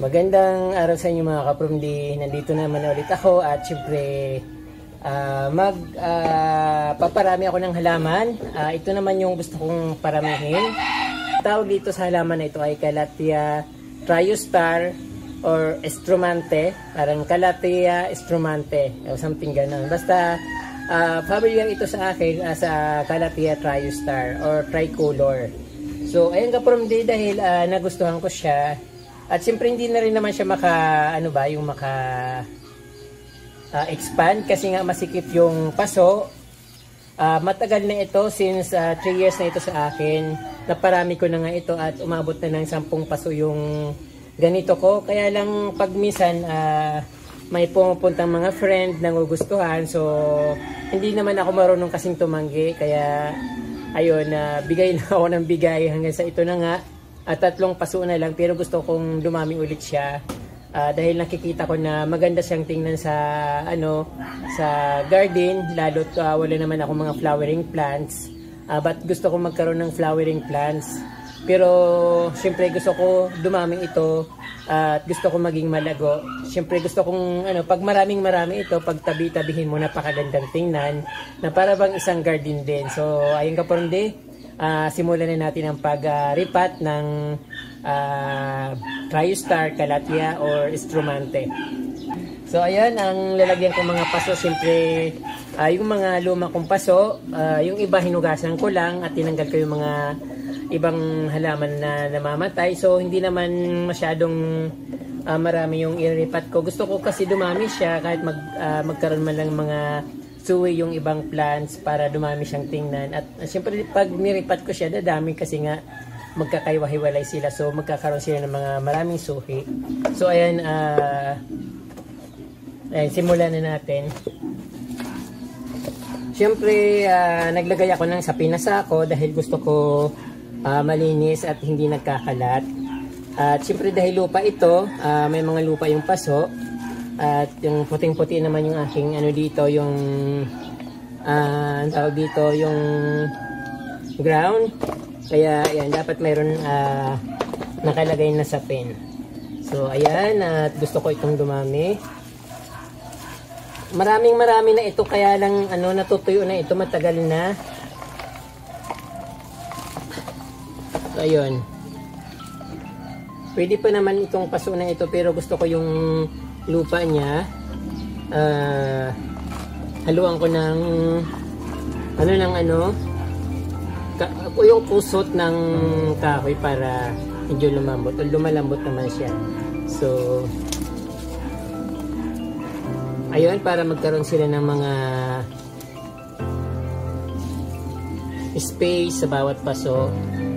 Magandang araw sa inyo mga kaprumdi. Nandito naman ulit ako at syempre paparami ako ng halaman. Ito naman yung gusto kong paramihin. Tawag dito sa halaman na ito ay Calathea Triostar or Estromante. Parang Calathea Estromante o something ganun. Basta familiar ito sa akin sa Calathea Triostar or Tricolor. So ayun kaprumdi, dahil nagustuhan ko siya. At siyempre hindi na rin naman siya expand kasi nga masikip yung paso. Matagal na ito, since 3 years na ito sa akin. Naparami ko na nga ito at umabot na ng 10 paso yung ganito ko. Kaya lang pag minsan may pumupuntang mga friend na gugustuhan. So hindi naman ako marunong kasing tumanggi. Kaya ayun, bigay na ako ng bigay hanggang sa ito na nga. At 3 paso na lang, pero gusto kong dumami ulit siya dahil nakikita ko na maganda siyang tingnan sa sa garden, lalo't wala naman ako mga flowering plants. But gusto kong magkaroon ng flowering plants. Pero syempre gusto ko dumami ito at gusto ko maging malago. Syempre gusto kong pag marami ito, pag tabi-tabihin mo, napakagandang tingnan na para bang isang garden din. So ayun kaporndi. Simulan na natin ang pag-ripat ng Triostar, Calathea or Estromante. So ayan, ang lalagyan ko mga paso, siyempre yung mga luma kong paso, yung iba hinugasan ko lang at tinanggal ko yung mga ibang halaman na namamatay. So hindi naman masyadong marami yung iripat ko. Gusto ko kasi dumami siya kahit magkaroon man lang mga suwi yung ibang plants para dumami siyang tingnan. At siyempre pag niripat ko siya, dadami kasi nga magkakaiwahiwalay sila. So magkakaroon sila ng mga maraming suhi. So ayan, simulan na natin. Siyempre naglagay ako ng sapin na sako dahil gusto ko malinis at hindi nagkakalat. At siyempre dahil lupa ito, may mga lupa yung paso. At yung puting-puti naman yung aking dito, yung tawag dito, yung ground. Kaya ayan, dapat mayroon nakalagay na sapin. So ayan, at gusto ko itong dumami. Marami na ito, kaya lang natutuyo na ito, matagal na. So ayun. Pwede pa naman itong paso na ito, pero gusto ko yung lupa niya, haluan ko ng yung kusot ng kahoy para medyo lumambot o lumalambot naman siya. So ayun, para magkaroon sila ng mga space sa bawat paso.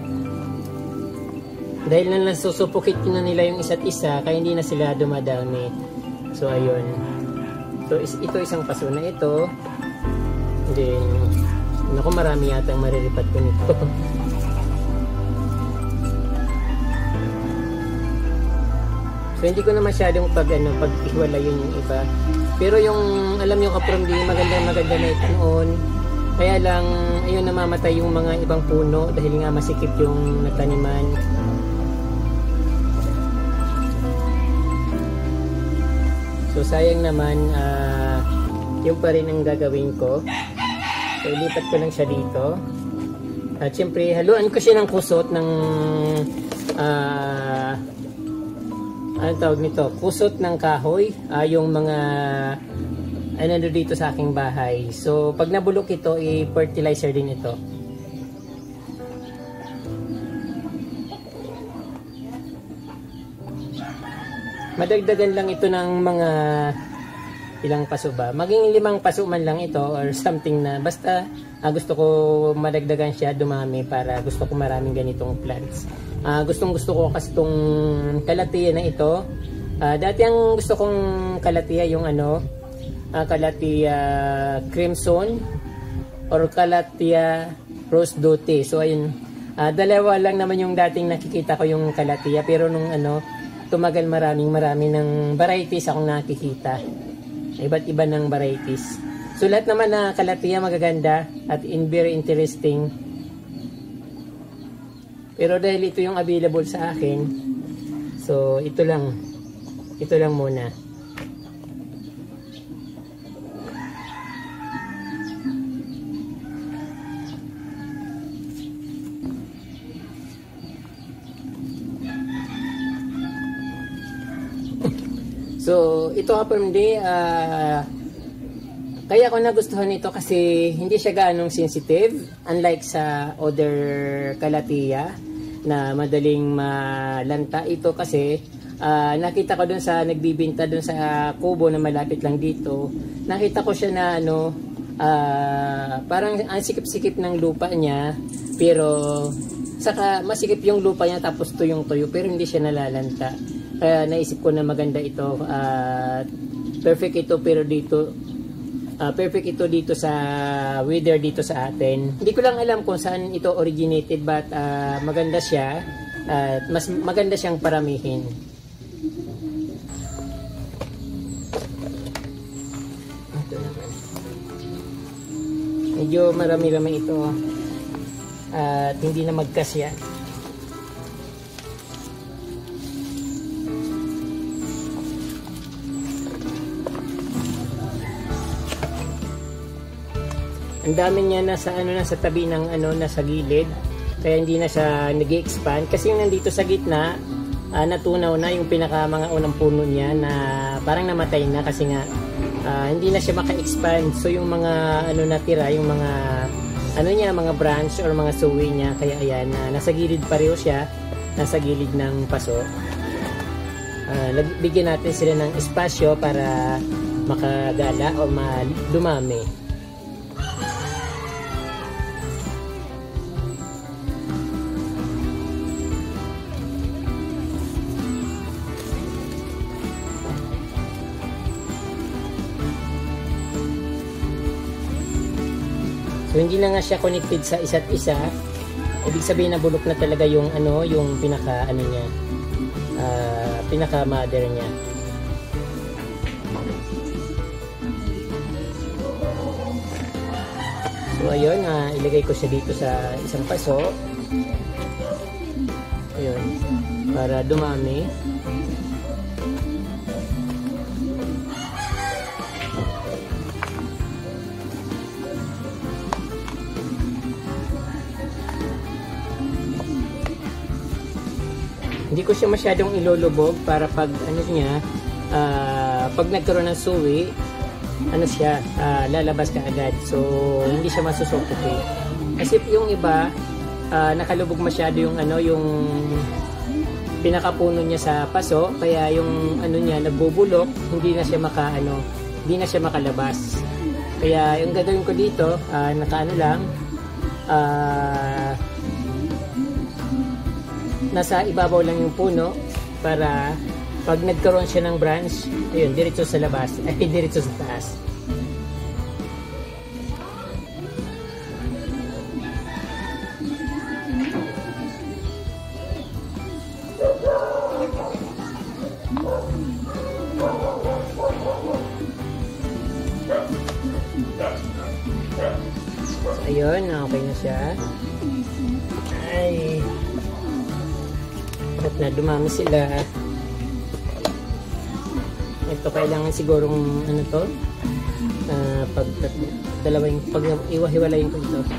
Dahil na nasusupukit na nila yung isa't isa, kaya hindi na sila dumadami. So ayun. So ito isang paso na ito. Then naku, marami yata ang mariripat ko nito. So hindi ko na masyadong pag-iwalayin yung iba. Pero yung alam yung kaprumdi, maganda na ito noon. Kaya lang ayun, namamatay yung mga ibang puno dahil nga masikip yung nataniman. So sayang naman, yung pa rin ang gagawin ko. So ilipat ko lang siya dito. At syempre haluan ko siya ng kusot ng anong tawag nito? Kusot ng kahoy, yung mga dito sa aking bahay. So pag nabulok ito, i-fertilizer din ito. Madagdagan lang ito ng mga ilang paso ba? Maging 5 paso man lang ito or something na basta gusto ko madagdagan siya, dumami, para gusto ko maraming ganitong plants. Gusto ko kasi itong Calathea na ito. Dati ang gusto kong Calathea yung Calathea Crimson or Calathea Rose Dote. So ayun, dalawa lang naman yung dating nakikita ko yung Calathea, pero nung tumagal marami ng varieties akong nakikita. Iba't iba ng varieties. So lahat naman na Calathea magaganda at very interesting. Pero dahil ito yung available sa akin, so ito lang. Ito lang muna. So, ito nga po hindi, kaya ko nagustuhan ito kasi hindi siya ganong sensitive, unlike sa other Calathea na madaling malanta. Ito kasi, nakita ko dun sa nagbibinta dun sa kubo na malapit lang dito, nakita ko siya na ano, parang ang sikip-sikip ng lupa niya, pero saka masikip yung lupa niya tapos tuyong-tuyo, pero hindi siya nalalanta. Kaya naisip ko na maganda ito, perfect ito, pero dito perfect ito dito sa weather dito sa atin. Hindi ko lang alam kung saan ito originated, but maganda siya at mas maganda siyang paramihin. Ito naman. Medyo marami-rami ito at hindi na magkasya. Ang dami niya nasa nasa tabi ng nasa gilid, kaya hindi na siya nag-expand kasi yung nandito sa gitna natunaw na yung pinaka mga unang puno niya na parang namatay na kasi nga hindi na siya maka-expand. So yung mga natira, yung mga niya, mga branch or mga suwi niya, kaya ayan, nasa gilid pareho siya, nasa gilid ng paso. Bigyan natin sila ng espasyo para makagala o dumami. So hindi na nga siya connected sa isa't isa. Ibig sabihin na bulok na talaga yung yung pinaka niya, pinaka mother niya. So ayun, ilagay ko siya dito sa isang paso. Ayun, para dumami. Hindi ko siya masyadong ilulubog para pag niya, pag nagkaroon ng suwi, siya, lalabas ka agad. So hindi siya masusuffocate. Kasi yung iba, nakalubog masyado yung yung pinakapuno niya sa paso, kaya yung niya nagbubulok, hindi na siya hindi na siya makalabas. Kaya yung gagawin ko dito, lang, nasa ibabaw lang yung puno para pag nagkaroon siya ng branch, ayun, diretso sa labas, diretso sa taas. Ayun, okay na siya. Ay, at na dumami sila. Ito kailangan sigurong pag iwa-hiwalayin ko ito.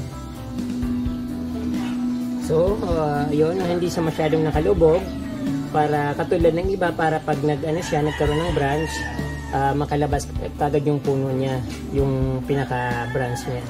So, yun, hindi siya masyadong nakalubog. para katulad ng iba, para pag nagkaroon ng branch, makalabas kagad yung puno niya, yung pinaka branch niya.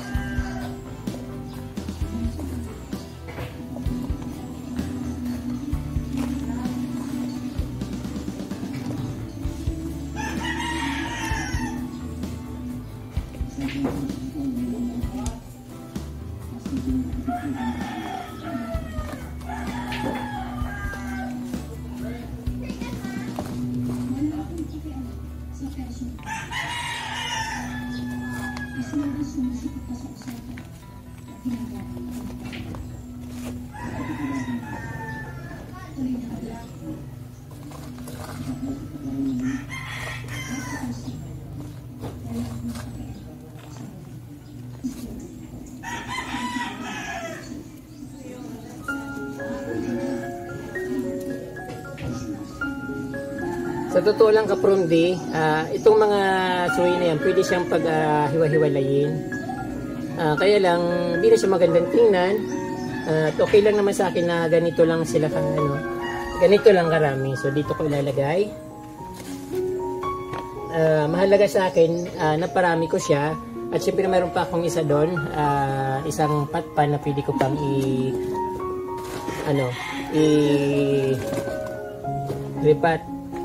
Sa totoo lang kapromdi, itong mga suwi na yan, pwede siyang pag-hiwa-hiwalayin. Kaya lang, hindi na siya magandang tingnan. At okay lang naman sa akin na ganito lang sila ganito lang karami. So dito ko ilalagay. Mahalaga sa akin, naparami ko siya. At syempre mayroon pa akong isa doon, isang patpan na pwede ko pang ripat.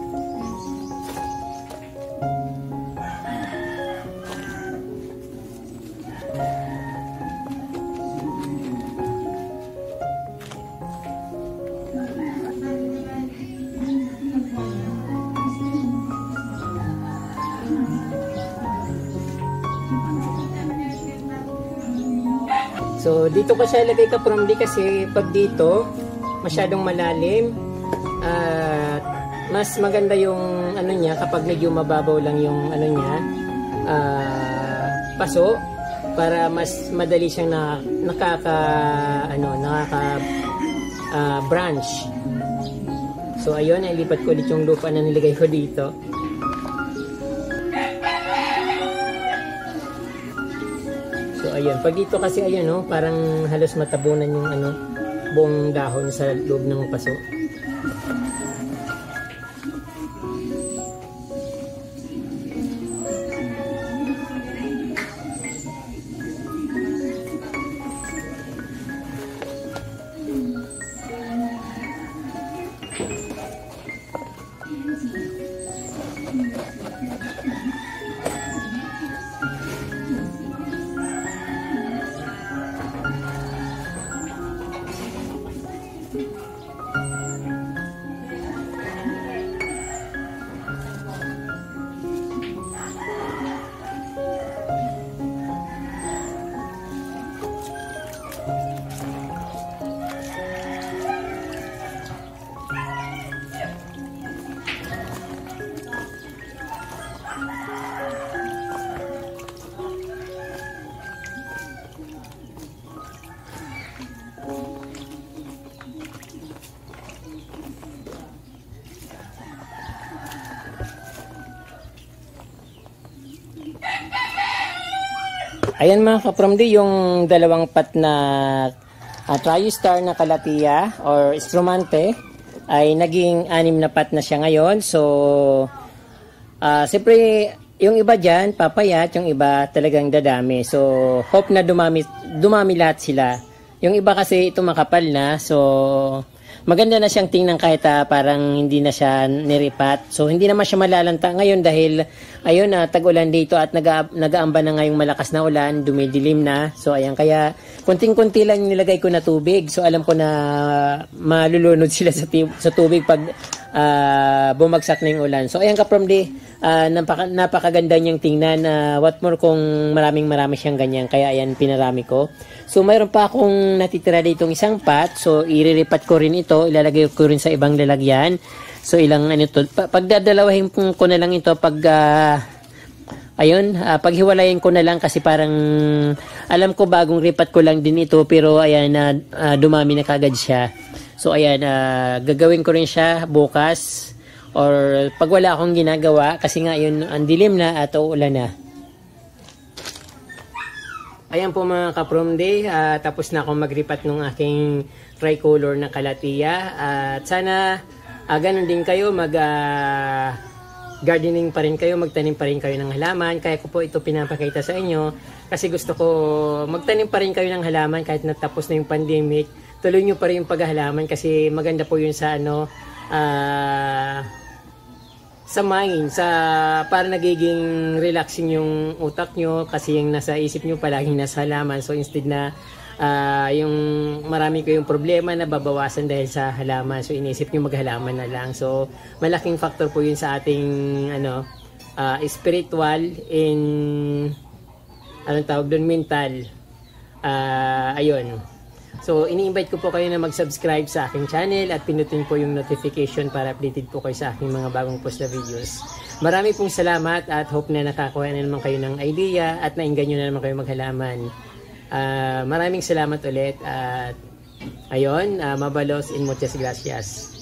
So dito ko siya ilagay kapromdi kasi pag dito masyadong malalim at mas maganda yung niya kapag medyo mababaw lang yung paso, para mas madali siyang nakaka branch. So ayun, ilipat ko ulit yung lupa na nilagay ko dito. So ayan, pag dito kasi ayan parang halos matabunan yung buong dahon sa loob ng paso. Ayan mga kapromdi, yung dalawang pat na Tri-Star na Calathea or Stromante ay naging 6 na pat na siya ngayon. So, siyempre, yung iba dyan, papayat, yung iba talagang dadami. So, hope na dumami lahat sila. Yung iba kasi ito makapal na, so maganda na siyang tingnan kahit parang hindi na siya niripat. So hindi naman siya malalanta ngayon dahil ayun tag-ulan dito at nag-aamba na ngayong malakas na ulan, dumidilim na. So ayan, kaya kunting-kunti lang nilagay ko na tubig. So alam ko na malulunod sila sa tubig pag bumagsak na yung ulan. So ayan kapromdi, napakaganda niyang tingnan. What more kung marami siyang ganyan, kaya ayan pinarami ko. So mayroon pa akong natitira ditong isang pot. So iriripat ko rin ito, ilalagay ko rin sa ibang lalagyan. So ilang pagdadalawahin ko na lang ito pag paghiwalayin ko na lang kasi parang alam ko bagong ripat ko lang din ito, pero ayan dumami na kagad siya. So ayan, gagawin ko rin siya bukas or pag wala akong ginagawa kasi nga yun ang dilim na at uulan na. Ayan po mga kapromde, tapos na akong magripat ng aking tricolor na Calathea. At sana Ganun din kayo, gardening pa rin kayo, magtanim pa rin kayo ng halaman. Kaya ko po ito pinapakita sa inyo kasi gusto ko magtanim pa rin kayo ng halaman kahit natapos na yung pandemic. Tuloy nyo pa rin yung paghahalaman kasi maganda po yun sa sa mind, para nagiging relaxing yung utak nyo kasi yung nasa isip nyo palaging nasa halaman. So instead na yung marami kayong problema na babawasan dahil sa halaman, so inisip nyo maghalaman na lang. So malaking factor po yun sa ating spiritual in tawag doon, mental. Ayun. So ini-invite ko po kayo na mag-subscribe sa aking channel at pinutin po yung notification para updated po kayo sa aking mga bagong post na videos. Marami pong salamat at hope na nakakuha na naman kayo ng idea at nainggan nyo na naman kayo maghalaman. Maraming salamat ulit at ayun, mabalos in muchas gracias.